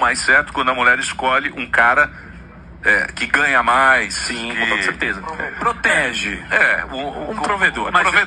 mais certo quando a mulher escolhe um cara que ganha mais. Sim, com toda certeza. Protege. Um provedor.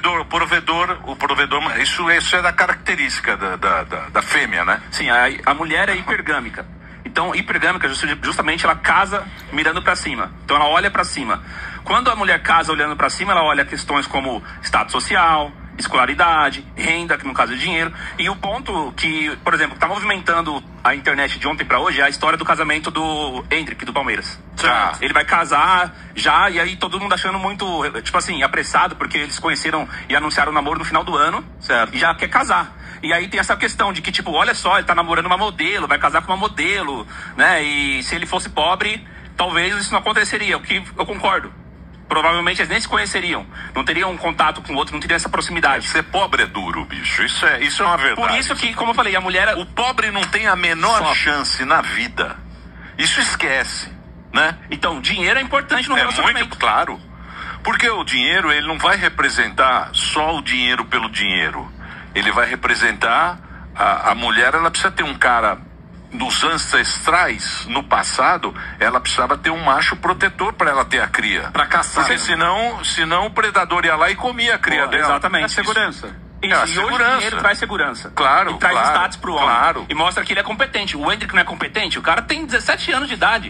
O provedor, isso é da característica da fêmea, né? Sim, a mulher é hipergâmica. Então, hipergâmica, justamente, ela casa mirando para cima. Então, ela olha para cima. Quando a mulher casa olhando para cima, ela olha questões como status social, escolaridade, renda, que no caso é dinheiro. E o ponto que, por exemplo, está movimentando a internet de ontem para hoje é a história do casamento do Endrick, do Palmeiras. Ele vai casar já, e aí todo mundo achando muito, tipo assim, apressado, porque eles conheceram e anunciaram o namoro no final do ano. Certo. E já quer casar. E aí tem essa questão de que, tipo, olha só, ele tá namorando uma modelo, vai casar com uma modelo, né? E se ele fosse pobre, talvez isso não aconteceria, o que eu concordo. Provavelmente eles nem se conheceriam, não teriam um contato com o outro, não teriam essa proximidade. Ser pobre é duro, bicho, isso é uma verdade. Por isso que, como eu falei, a mulher... O pobre não tem a menor chance na vida. Isso esquece, né? Então, dinheiro é importante no relacionamento. É muito claro. Porque o dinheiro, ele não vai representar só o dinheiro pelo dinheiro. Ele vai representar a mulher, ela precisa ter um cara dos ancestrais, no passado, ela precisava ter um macho protetor para ela ter a cria. Para caçar. Porque senão o predador ia lá e comia a cria dela. Exatamente. É segurança. E hoje o dinheiro traz segurança. Claro, e traz status pro homem. Claro. E mostra que ele é competente. O Endrick não é competente? O cara tem 17 anos de idade.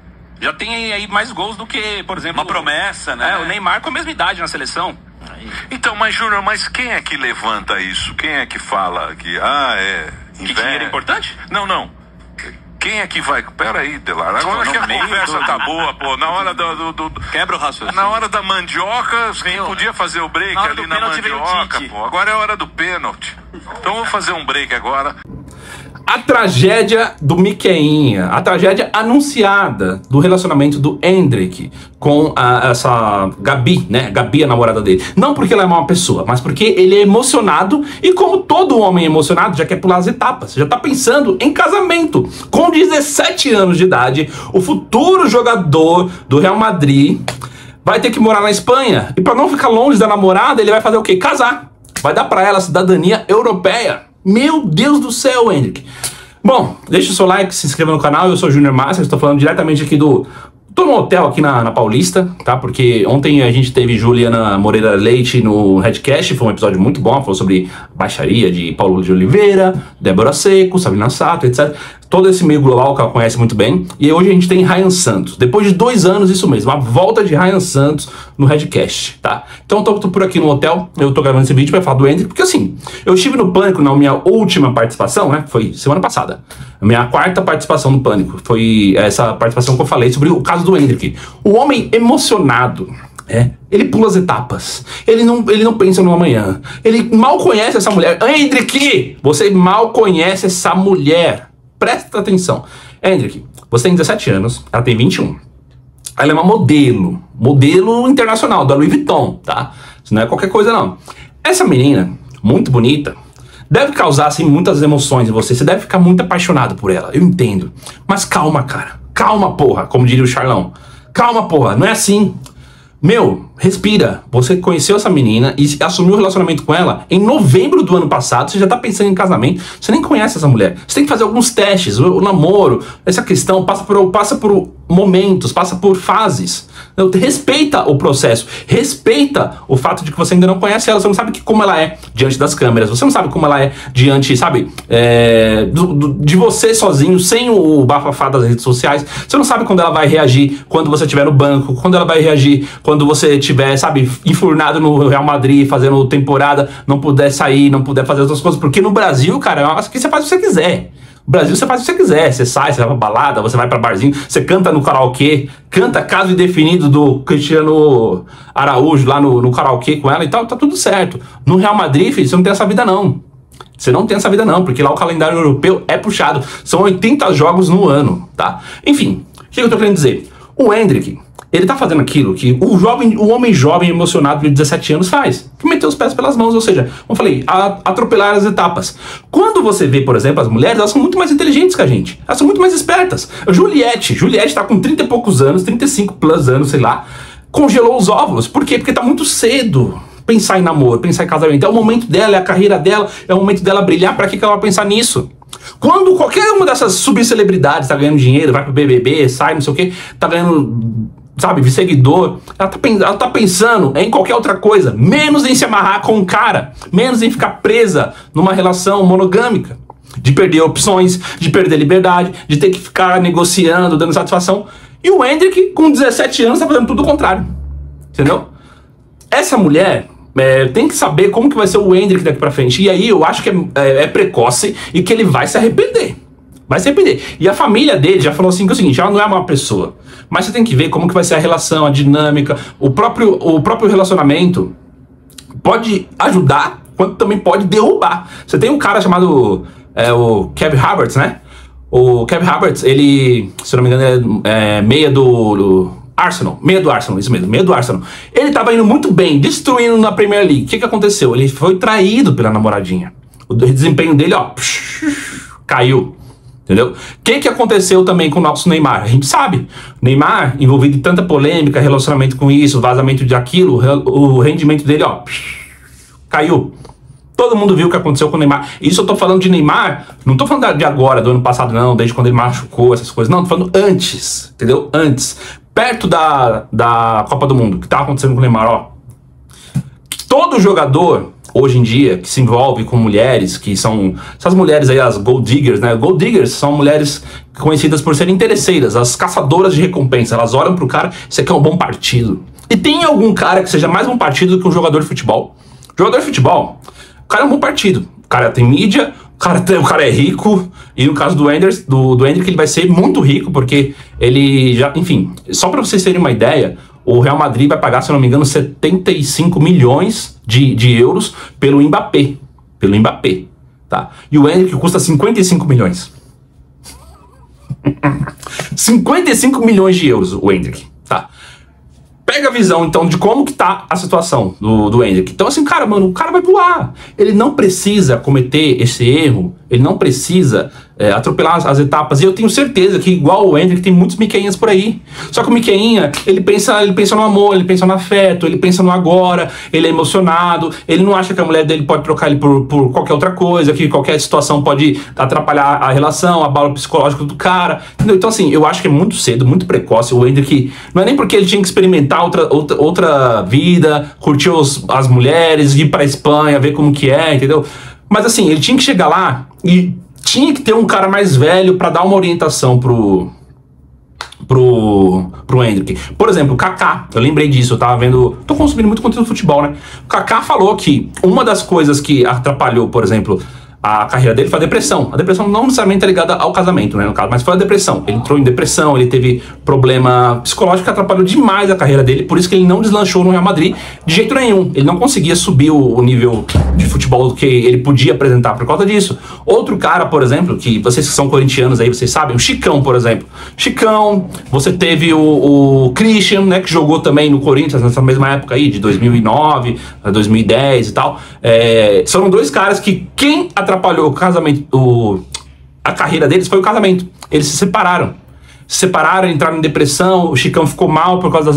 Já tem aí mais gols do que, por exemplo... Uma promessa, né? O Neymar com a mesma idade na seleção. Então, mas Júnior, quem é que levanta isso? Quem é que fala que, que dinheiro é importante? Não. Quem é que vai... Pera aí, Delar, agora que a conversa tá boa, pô. Na hora do... Quebra o raciocínio. Na hora da mandioca, quem podia fazer o break ali na mandioca, pô. Agora é a hora do pênalti. Então vou fazer um break agora. A tragédia do Miqueinha, a tragédia anunciada do relacionamento do Endrick com essa Gabi, né? Gabi, a namorada dele. Não porque ela é uma pessoa, mas porque ele é emocionado e, como todo homem emocionado, já quer pular as etapas, já tá pensando em casamento. Com 17 anos de idade, o futuro jogador do Real Madrid vai ter que morar na Espanha. E para não ficar longe da namorada, ele vai fazer o quê? Casar. Vai dar para ela a cidadania europeia. Meu Deus do céu, Endrick. Bom, deixa o seu like, se inscreva no canal. Eu sou o Júnior Massa, estou falando diretamente aqui do... Tô no hotel aqui na Paulista, tá? Porque ontem a gente teve Juliana Moreira Leite no Redcast, foi um episódio muito bom, falou sobre baixaria de Paulo de Oliveira, Débora Seco, Sabrina Sato, etc. Todo esse meio global que ela conhece muito bem. E hoje a gente tem Ryan Santos. Depois de 2 anos, isso mesmo, a volta de Ryan Santos no Redcast, tá? Então eu tô por aqui no hotel, eu tô gravando esse vídeo pra falar do Endrick, porque assim, eu estive no Pânico na minha última participação, né? Foi semana passada. A minha 4ª participação no Pânico. Foi essa participação que eu falei sobre o caso do Endrick. O homem emocionado, ele pula as etapas. Ele não pensa no amanhã. Ele mal conhece essa mulher. Endrick, você mal conhece essa mulher. Presta atenção. Endrick, você tem 17 anos, ela tem 21. Ela é uma modelo internacional, da Louis Vuitton, tá? Isso não é qualquer coisa, não. Essa menina, muito bonita, deve causar, assim, muitas emoções em você. Você deve ficar muito apaixonado por ela, eu entendo. Mas calma, cara. Calma, porra, como diria o Charlão. Calma, porra, não é assim. Meu, respira. Você conheceu essa menina e assumiu o relacionamento com ela em novembro do ano passado. Você já tá pensando em casamento. Você nem conhece essa mulher. Você tem que fazer alguns testes. O namoro, essa questão passa por momentos, passa por fases. Respeita o processo. Respeita o fato de que você ainda não conhece ela. Você não sabe como ela é diante das câmeras. Você não sabe como ela é diante, sabe, de você sozinho, sem o bafafá das redes sociais. Você não sabe quando ela vai reagir quando você estiver no banco, quando ela vai reagir quando você estiver, sabe, enfurnado no Real Madrid, fazendo temporada, não puder sair, não puder fazer outras coisas. Porque no Brasil, cara, aqui você faz o que você quiser. No Brasil você faz o que você quiser. Você sai, você vai pra balada, você vai pra barzinho, você canta no karaokê, canta Caso Indefinido do Cristiano Araújo lá no karaokê com ela e tal, tá tudo certo. No Real Madrid, filho, você não tem essa vida não. Você não tem essa vida não, porque lá o calendário europeu é puxado. São 80 jogos no ano, tá? Enfim, o que eu tô querendo dizer? O Endrick, ele tá fazendo aquilo que o homem jovem emocionado de 17 anos faz. Que meteu os pés pelas mãos, ou seja, como eu falei, atropelar as etapas. Quando você vê, por exemplo, as mulheres, elas são muito mais inteligentes que a gente. Elas são muito mais espertas. Juliette tá com 30 e poucos anos, 35 plus anos, sei lá, congelou os óvulos. Por quê? Porque tá muito cedo pensar em namoro, pensar em casamento. É o momento dela, é a carreira dela, é o momento dela brilhar. Pra que ela vai pensar nisso? Quando qualquer uma dessas subcelebridades tá ganhando dinheiro, vai pro BBB, sai, não sei o que, tá ganhando, sabe, seguidor, ela tá pensando em qualquer outra coisa, menos em se amarrar com um cara, menos em ficar presa numa relação monogâmica, de perder opções, de perder liberdade, de ter que ficar negociando, dando satisfação. E o Hendrick, com 17 anos, tá fazendo tudo o contrário, entendeu? Essa mulher... tem que saber como que vai ser o Hendrick daqui pra frente. E aí eu acho que é precoce e que ele vai se arrepender. Vai se arrepender. E a família dele já falou assim, que é o seguinte, ela não é uma pessoa. Mas você tem que ver como que vai ser a relação, a dinâmica. O próprio relacionamento pode ajudar, quanto também pode derrubar. Você tem um cara chamado o Kevin Havertz, né? O Kevin Havertz, ele, se não me engano, é meia do Arsenal, meia do Arsenal, isso mesmo, meia do Arsenal. Ele tava indo muito bem, destruindo na Premier League. O que aconteceu? Ele foi traído pela namoradinha. O desempenho dele, ó, caiu. Entendeu? O que aconteceu também com o nosso Neymar? A gente sabe. Neymar, envolvido em tanta polêmica, relacionamento com isso, vazamento de aquilo, o rendimento dele, ó, caiu. Todo mundo viu o que aconteceu com o Neymar. Isso eu tô falando de Neymar, não tô falando de agora, do ano passado, não, desde quando ele machucou, essas coisas. Não, tô falando antes, entendeu? Antes. Perto da Copa do Mundo, que tá acontecendo com o Neymar, ó. Todo jogador, hoje em dia, que se envolve com mulheres, que são essas mulheres aí, as gold diggers, né? Gold diggers são mulheres conhecidas por serem interesseiras, as caçadoras de recompensa. Elas olham pro cara, isso aqui é um bom partido. E tem algum cara que seja mais bom partido do que um jogador de futebol? Jogador de futebol, o cara é um bom partido. O cara tem mídia, o cara é rico, e no caso do Hendrick, ele vai ser muito rico, porque ele já, enfim, só para vocês terem uma ideia, o Real Madrid vai pagar, se eu não me engano, 75 milhões de euros pelo Mbappé, tá? E o Hendrick custa 55 milhões. 55 milhões de euros o Hendrick, tá? Pega a visão, então, de como que tá a situação do Hendrick. Então, assim, cara, mano, o cara vai voar. Ele não precisa cometer esse erro, ele não precisa atropelar as etapas. E eu tenho certeza que, igual o Hendrick, tem muitos Miqueinhas por aí. Só que o Miqueinha, ele pensa no amor, ele pensa no afeto, ele pensa no agora, ele é emocionado, ele não acha que a mulher dele pode trocar ele por qualquer outra coisa, que qualquer situação pode atrapalhar a relação, a bala psicológica do cara, entendeu? Então, assim, eu acho que é muito cedo, muito precoce. O Hendrick, não é nem porque ele tinha que experimentar outra vida, curtir as mulheres, ir pra Espanha, ver como que é, entendeu? Mas assim, ele tinha que chegar lá e tinha que ter um cara mais velho pra dar uma orientação pro Hendrick. Por exemplo, o Kaká, eu lembrei disso, eu tava vendo, tô consumindo muito conteúdo de futebol, né? O Kaká falou que uma das coisas que atrapalhou, por exemplo, a carreira dele foi a depressão. A depressão não necessariamente é ligada ao casamento, né, no caso, mas foi a depressão. Ele entrou em depressão, ele teve problema psicológico que atrapalhou demais a carreira dele, por isso que ele não deslanchou no Real Madrid de jeito nenhum. Ele não conseguia subir o nível de futebol que ele podia apresentar por causa disso. Outro cara, por exemplo, que vocês que são corintianos aí, vocês sabem, o Chicão, por exemplo. Chicão, você teve o Christian, né, que jogou também no Corinthians nessa mesma época aí, de 2009 a 2010 e tal. São dois caras que quem atrapalhou o casamento, a carreira deles foi o casamento. Eles se separaram. Entraram em depressão, o Chicão ficou mal por causa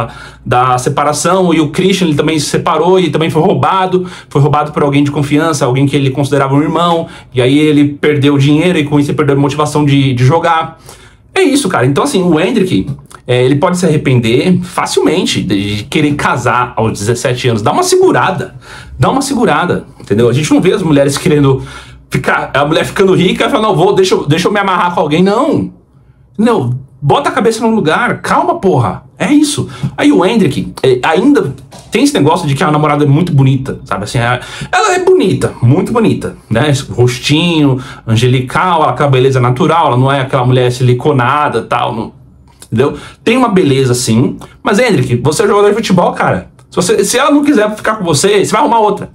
da separação, e o Christian, ele também se separou e também foi roubado por alguém de confiança, alguém que ele considerava um irmão, e aí ele perdeu dinheiro e com isso ele perdeu a motivação de jogar. É isso, cara. Então, assim, o Hendrick, ele pode se arrepender facilmente de querer casar aos 17 anos. Dá uma segurada, entendeu? A gente não vê as mulheres querendo ficar, a mulher ficando rica e falando, não, deixa eu me amarrar com alguém. Não, bota a cabeça no lugar, calma, porra, é isso. Aí o Hendrick ainda tem esse negócio de que a namorada é muito bonita, sabe assim, ela é bonita, muito bonita, né, rostinho, angelical, ela com a beleza natural, ela não é aquela mulher siliconada e tal, não, entendeu? Tem uma beleza sim, mas Hendrick, você é jogador de futebol, cara, se ela não quiser ficar com você vai arrumar outra,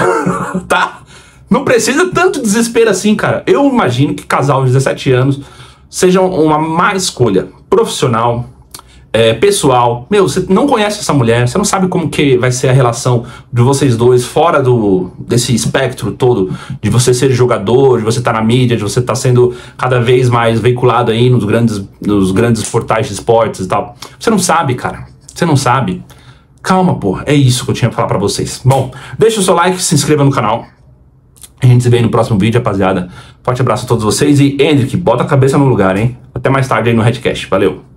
tá? Não precisa tanto desespero assim, cara. Eu imagino que casar aos 17 anos seja uma má escolha profissional, pessoal. Meu, você não conhece essa mulher, você não sabe como que vai ser a relação de vocês dois fora desse espectro todo de você ser jogador, de você estar na mídia, de você estar sendo cada vez mais veiculado aí nos grandes portais de esportes e tal. Você não sabe, cara. Você não sabe. Calma, porra. É isso que eu tinha pra falar pra vocês. Bom, deixa o seu like, se inscreva no canal. A gente se vê no próximo vídeo, rapaziada. Forte abraço a todos vocês e, Hendrick, bota a cabeça no lugar, hein? Até mais tarde aí no Redcast. Valeu!